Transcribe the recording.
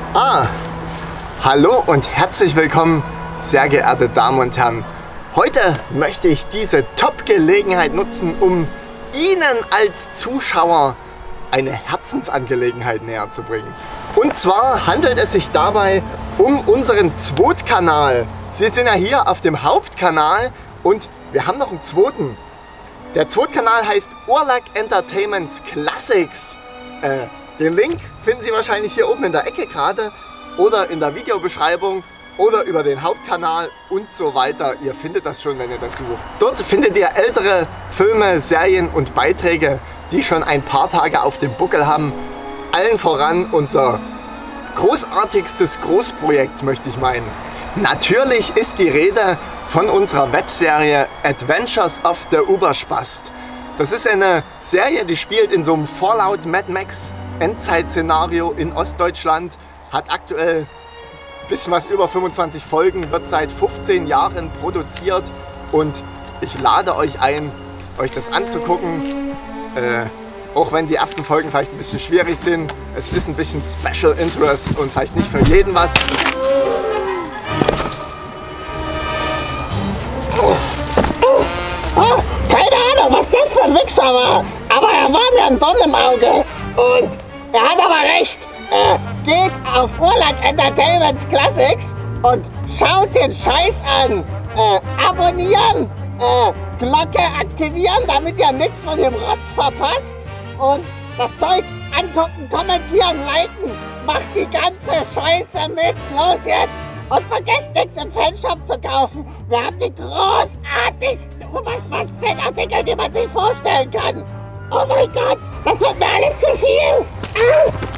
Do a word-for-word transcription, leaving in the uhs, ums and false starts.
Ah, hallo und herzlich willkommen, sehr geehrte Damen und Herren. Heute möchte ich diese Top-Gelegenheit nutzen, um Ihnen als Zuschauer eine Herzensangelegenheit näher zu bringen. Und zwar handelt es sich dabei um unseren Zweitkanal. Sie sind ja hier auf dem Hauptkanal und wir haben noch einen zweiten. Der Zweitkanal heißt Urlac Entertainments Classics. Äh, den Link finden Sie wahrscheinlich hier oben in der Ecke gerade oder in der Videobeschreibung oder über den Hauptkanal und so weiter. Ihr findet das schon, wenn ihr das sucht. Dort findet ihr ältere Filme, Serien und Beiträge, die schon ein paar Tage auf dem Buckel haben. Allen voran unser großartigstes Großprojekt, möchte ich meinen. Natürlich ist die Rede von unserer Webserie Adventures of the Uberspast. Das ist eine Serie, die spielt in so einem Fallout Mad Max Endzeit-Szenario in Ostdeutschland, hat aktuell ein bisschen was über fünfundzwanzig Folgen, wird seit fünfzehn Jahren produziert und ich lade euch ein, euch das anzugucken. Äh, auch wenn die ersten Folgen vielleicht ein bisschen schwierig sind, es ist ein bisschen Special Interest und vielleicht nicht für jeden was. Oh, oh, oh, keine Ahnung, was das für ein Wichser war, aber er war mir ein Dorn im Auge und er hat aber recht. Äh, geht auf Urlac Entertainments Classics und schaut den Scheiß an. Äh, abonnieren, äh, Glocke aktivieren, damit ihr nichts von dem Rotz verpasst. Und das Zeug angucken, kommentieren, liken. Macht die ganze Scheiße mit. Los jetzt! Und vergesst nichts im Fanshop zu kaufen. Wir haben die großartigsten Uberspast-Fanartikel, die man sich vorstellen kann. Oh mein Gott, das wird mir alles zu viel. Ah.